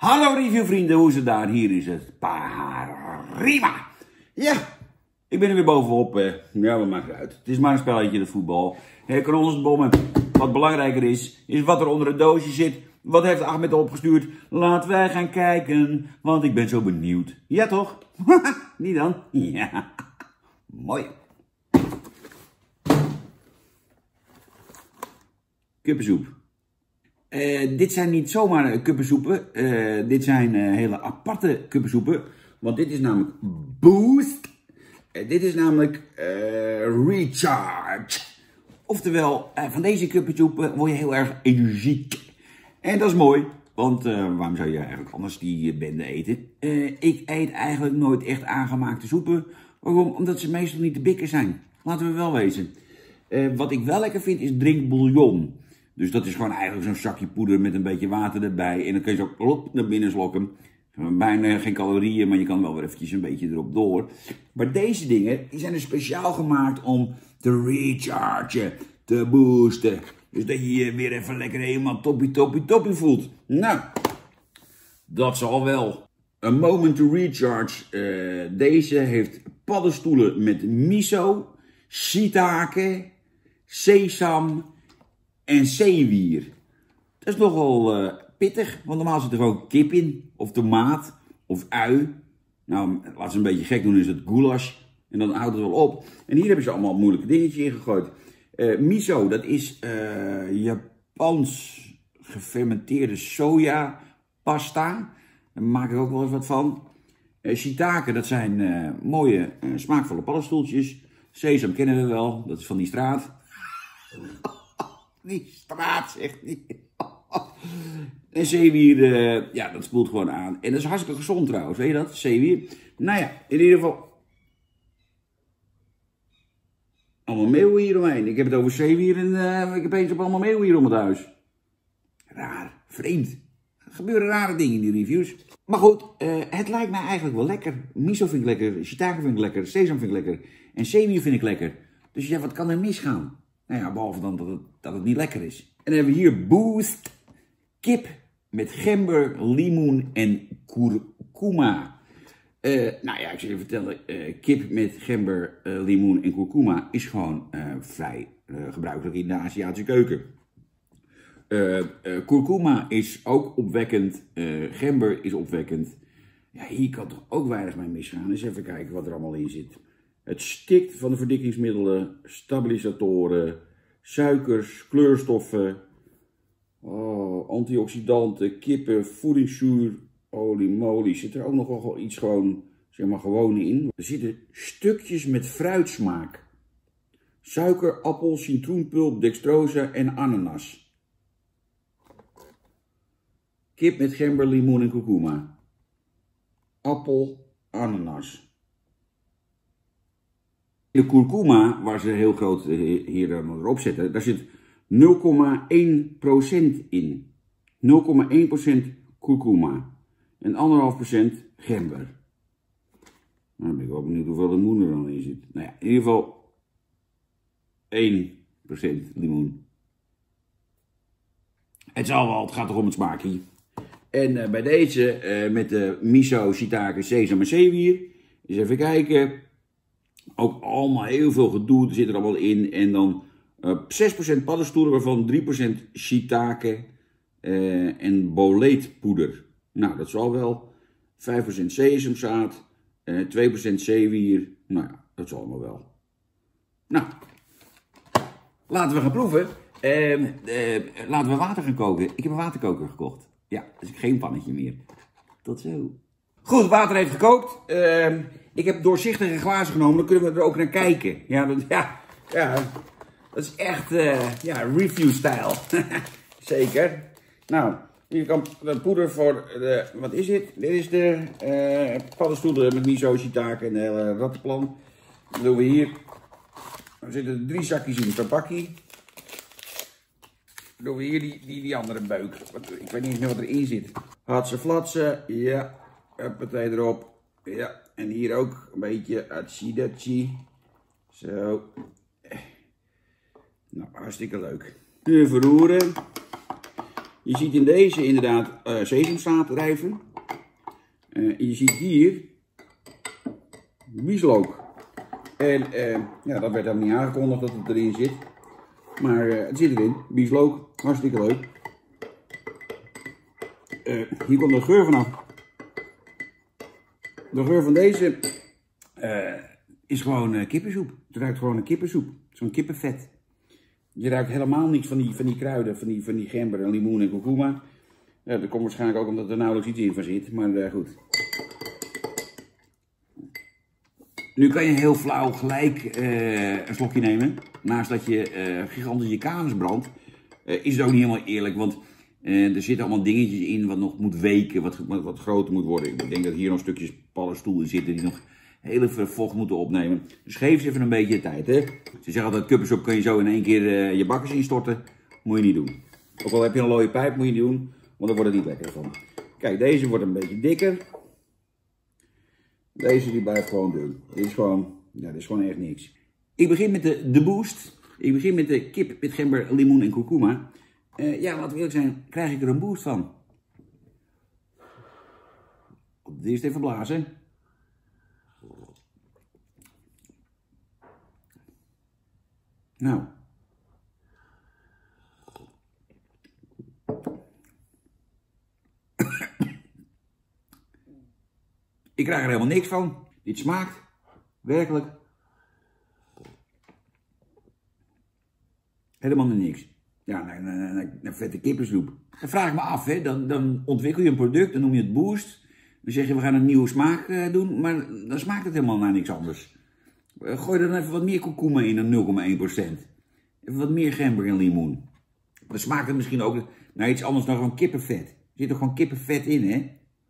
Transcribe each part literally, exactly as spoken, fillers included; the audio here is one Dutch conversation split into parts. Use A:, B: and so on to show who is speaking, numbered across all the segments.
A: Hallo reviewvrienden, hoe is het daar? Hier is het prima. Ja, ik ben er weer bovenop. Eh, ja, wat maakt het uit? Het is maar een spelletje, de voetbal. Eh, kanonnenbommen. Wat belangrijker is, is wat er onder het doosje zit. Wat heeft Ahmed opgestuurd? Laten wij gaan kijken, want ik ben zo benieuwd. Ja toch? Niet dan? Ja. Mooi. Kuppensoep. Uh, dit zijn niet zomaar kuppensoepen. Uh, dit zijn uh, hele aparte kuppensoepen. Want dit is namelijk Boost. Uh, dit is namelijk uh, Recharge. Oftewel, uh, van deze kuppensoepen word je heel erg energiek. En dat is mooi. Want uh, waarom zou je eigenlijk anders die bende eten? Uh, ik eet eigenlijk nooit echt aangemaakte soepen. Waarom? Omdat ze meestal niet te bikken zijn. Laten we wel wezen. Uh, wat ik wel lekker vind is drinkbouillon. Dus dat is gewoon eigenlijk zo'n zakje poeder met een beetje water erbij. En dan kun je zo plop naar binnen slokken. Bijna geen calorieën, maar je kan wel weer eventjes een beetje erop door. Maar deze dingen, die zijn er speciaal gemaakt om te rechargen, te boosten. Dus dat je je weer even lekker helemaal toppie, toppie, toppie voelt. Nou, dat zal wel. A moment to recharge. Uh, deze heeft paddenstoelen met miso, shiitake, sesam en zeewier. Dat is nogal uh, pittig, want normaal zit er gewoon kip in, of tomaat, of ui. Nou, laat ze een beetje gek doen, is het goulash. En dan houdt het wel op. En hier hebben ze allemaal moeilijke dingetjes in gegooid. Uh, miso, dat is uh, Japans gefermenteerde soja pasta. Daar maak ik ook wel eens wat van. Uh, shiitake, dat zijn uh, mooie, uh, smaakvolle paddenstoeltjes. Sesam kennen we wel, dat is van die straat. Die straat, zegt niet. En zeewier, uh, ja, dat spoelt gewoon aan. En dat is hartstikke gezond trouwens, weet je dat? Zeewier. Nou ja, in ieder geval. Allemaal meeuwen hieromheen. Ik heb het over zeewier en uh, ik heb eens op allemaal meeuwen hier om het huis. Raar, vreemd. Er gebeuren rare dingen in die reviews. Maar goed, uh, het lijkt mij eigenlijk wel lekker. Miso vind ik lekker, shiitake vind ik lekker, sesam vind ik lekker. En zeewier vind ik lekker. Dus ja, wat kan er misgaan? Nou ja, behalve dan dat het, dat het niet lekker is. En dan hebben we hier Boost kip met gember, limoen en kurkuma. Uh, nou ja, ik zal je vertellen, uh, kip met gember, uh, limoen en kurkuma is gewoon uh, vrij uh, gebruikelijk in de Aziatische keuken. Uh, uh, kurkuma is ook opwekkend, uh, gember is opwekkend. Ja, hier kan toch ook weinig mee misgaan. Eens even kijken wat er allemaal in zit. Het stikt van de verdikkingsmiddelen, stabilisatoren, suikers, kleurstoffen, oh, antioxidanten, kippen, voedingszuur, olie, molie. Zit er ook nog wel iets gewoon, zeg maar, gewoon in. Er zitten stukjes met fruitsmaak. Suiker, appel, citroenpulp, dextrose en ananas. Kip met gember, limoen en kurkuma. Appel, ananas. De kurkuma, waar ze heel groot hier dan erop zetten, daar zit nul komma één procent in. nul komma één procent kurkuma. En een komma vijf procent gember. Nou, dan ben ik wel benieuwd hoeveel limoen er dan in zit. Nou ja, in ieder geval één procent limoen. Het zal wel, het gaat toch om het smaakje. En uh, bij deze, uh, met de miso, shiitake, sesam en zeewier, eens even kijken. Ook allemaal heel veel gedoe, er zit er allemaal in. En dan uh, zes procent paddenstoelen, waarvan drie procent shiitake uh, en boleetpoeder. Nou, dat zal wel. vijf procent sesamzaad, uh, twee procent zeewier. Nou ja, dat zal allemaal wel. Nou, laten we gaan proeven. Uh, uh, laten we water gaan koken. Ik heb een waterkoker gekocht. Ja, dus geen pannetje meer. Tot zo. Goed, water heeft gekookt. Uh, ik heb doorzichtige glazen genomen, dan kunnen we er ook naar kijken. Ja, dat, ja, ja, dat is echt uh, ja, review-stijl. Zeker. Nou, hier kan de poeder voor de, wat is dit? Dit is de uh, paddenstoelen met miso, shiitake en de hele rattenplan. Dan doen we hier, er zitten drie zakjes in zo'n pakje. Dan doen we hier die, die, die andere beuk. Ik weet niet meer wat erin zit. Hatse flatsen, ja. Huppatee erop. Ja, en hier ook een beetje atsidachi. Zo. Nou, hartstikke leuk. Even verroeren. Je ziet in deze inderdaad uh, sesamzaadrijven. Uh, je ziet hier bieslook. En uh, ja, dat werd helemaal niet aangekondigd dat het erin zit. Maar uh, het zit erin. Bieslook, hartstikke leuk. Uh, hier komt de geur vanaf. De geur van deze uh, is gewoon uh, kippensoep. Het ruikt gewoon een kippensoep. Zo'n kippenvet. Je ruikt helemaal niks van die, van die kruiden, van die, van die gember en limoen en kurkuma. Ja, dat komt waarschijnlijk ook omdat er nauwelijks iets in van zit, maar uh, goed. Nu kan je heel flauw gelijk uh, een slokje nemen. Naast dat je uh, gigantisch je kanus brandt, uh, is het ook niet helemaal eerlijk. Want uh, er zitten allemaal dingetjes in wat nog moet weken, wat, wat, wat groter moet worden. Ik denk dat hier nog stukjes paddenstoel in zitten die nog heel veel vocht moeten opnemen. Dus geef ze even een beetje tijd. Hè? Ze zeggen altijd, kuppensoep kun je zo in één keer uh, je bakkers instorten. Moet je niet doen. Ook al heb je een looie pijp, moet je niet doen. Want dan wordt het niet lekker van. Kijk, deze wordt een beetje dikker. Deze die blijft gewoon dun. Dit is gewoon, ja, dit is gewoon echt niks. Ik begin met de, de boost. Ik begin met de kip met gember, limoen en kurkuma. Uh, ja, laten we eerlijk zijn, krijg ik er een boost van. Eerst even blazen. Nou. Ik krijg er helemaal niks van. Dit smaakt werkelijk helemaal naar niks. Ja, naar, naar, naar, naar vette kippensoep. Dan vraag ik me af, hè. Dan, dan ontwikkel je een product, dan noem je het boost. Dan zeg je we gaan een nieuwe smaak uh, doen, maar dan smaakt het helemaal naar niks anders. Uh, gooi er dan even wat meer kurkuma in dan nul komma één procent. Even wat meer gember en limoen. Dan smaakt het misschien ook naar iets anders dan gewoon kippenvet. Er zit er gewoon kippenvet in, hè.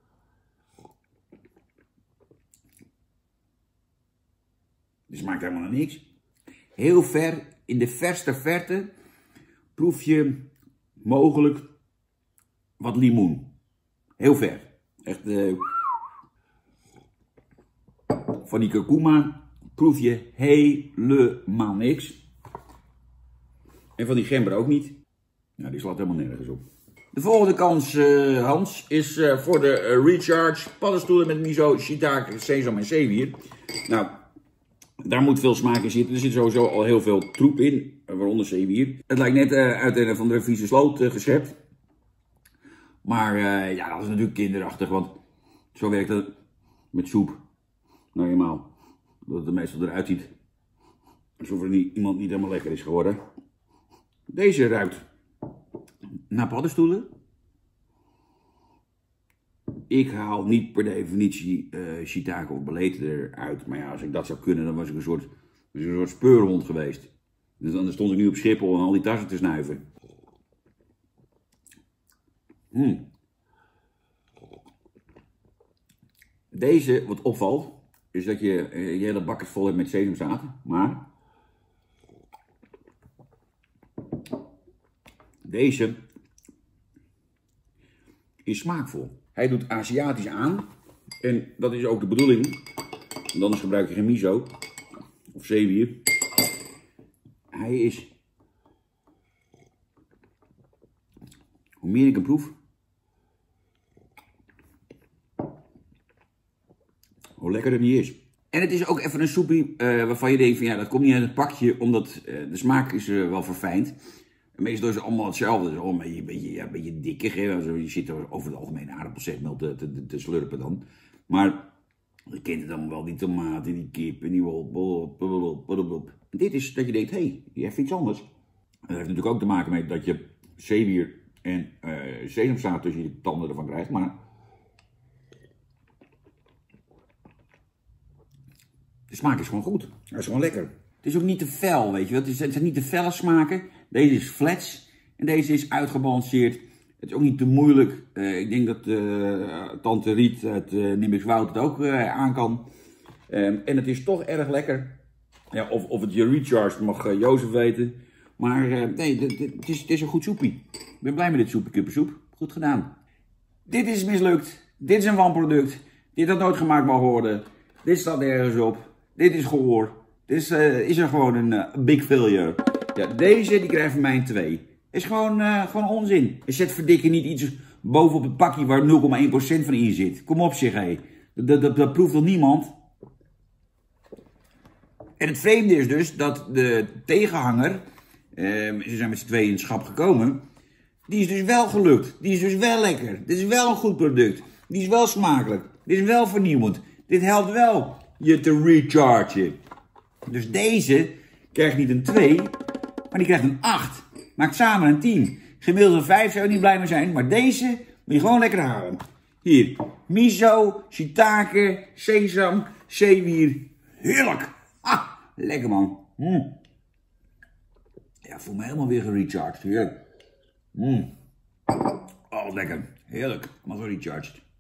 A: Het smaakt helemaal naar niks. Heel ver, in de verste verte, proef je mogelijk wat limoen. Heel ver. Echt, uh, van die kurkuma proef je helemaal niks. En van die gember ook niet. Nou, die slaat helemaal nergens op. De volgende kans, uh, Hans, is uh, voor de uh, Recharge paddenstoelen met miso, shiitake, sesam en zeewier. Nou, daar moet veel smaak in zitten. Er zit sowieso al heel veel troep in, waaronder zeewier. Het lijkt net uh, uit een van de vieze sloot uh, geschept. Maar uh, ja, dat is natuurlijk kinderachtig, want zo werkt het met soep. Nou, eenmaal. Dat het er meestal eruit ziet alsof er niet, iemand niet helemaal lekker is geworden. Deze ruikt naar paddenstoelen. Ik haal niet per definitie uh, shiitake of beleten eruit. Maar ja, als ik dat zou kunnen, dan was ik een soort, een soort speurhond geweest. Dus dan stond ik nu op Schiphol en al die tassen te snuiven. Hmm. Deze, wat opvalt, is dat je uh, je hele bakkers vol hebt met sesamzaad. Maar deze is smaakvol. Hij doet Aziatisch aan. En dat is ook de bedoeling. Want anders gebruik je geen miso. Of zeewier. Hij is... Hoe meer ik hem proef, hoe lekkerder die is. En het is ook even een soepie uh, waarvan je denkt van ja, dat komt niet uit het pakje. Omdat uh, de smaak is uh, wel verfijnd. Meestal is het allemaal hetzelfde. Het is allemaal een beetje, ja, een beetje dikker. Hè? Je zit er over het algemeen aardappelzetmeel te, te, te slurpen dan. Maar je kent het allemaal wel. Die tomaten, die kip en die wol. Dit is dat je denkt, hé, hey, je hebt iets anders. En dat heeft natuurlijk ook te maken met dat je zeewier en uh, sesamzaad tussen je tanden ervan krijgt. Maar de smaak is gewoon goed. Hij is gewoon lekker. Het is ook niet te fel, weet je wel. Het zijn niet te felle smaken. Deze is flats en deze is uitgebalanceerd. Het is ook niet te moeilijk. Uh, ik denk dat uh, tante Riet uit uh, Nimmikswoud het ook uh, aan kan. Um, en het is toch erg lekker. Ja, of, of het je recharge mag uh, Jozef weten. Maar uh, nee, het is, het is een goed soepie. Ik ben blij met dit soepie kippensoep. Goed gedaan. Dit is mislukt. Dit is een wanproduct. Dit had nooit gemaakt mogen worden. Dit staat ergens op. Dit is gehoor. Dit is, uh, is er gewoon een uh, big failure. Ja, deze die krijgt van mij een twee. Is gewoon, uh, gewoon onzin. Je zet verdikken niet iets bovenop het pakje waar nul komma één procent van in zit. Kom op zeg, hé. Dat, dat, dat proeft nog niemand. En het vreemde is dus dat de tegenhanger, uh, ze zijn met z'n tweeën in het schap gekomen, die is dus wel gelukt. Die is dus wel lekker. Dit is wel een goed product. Die is wel smakelijk. Dit is wel vernieuwend. Dit helpt wel je te rechargen. Dus deze krijgt niet een twee, maar die krijgt een acht. Maakt samen een tien. Gemiddeld een vijf zou je niet blij mee zijn, maar deze moet je gewoon lekker halen. Hier, miso, shiitake, sesam, zeewier. Heerlijk. Ah, lekker man. Mm. Ja, voel me helemaal weer gerecharged. Heerlijk. Mm. Oh, lekker. Heerlijk. Maar gerecharged.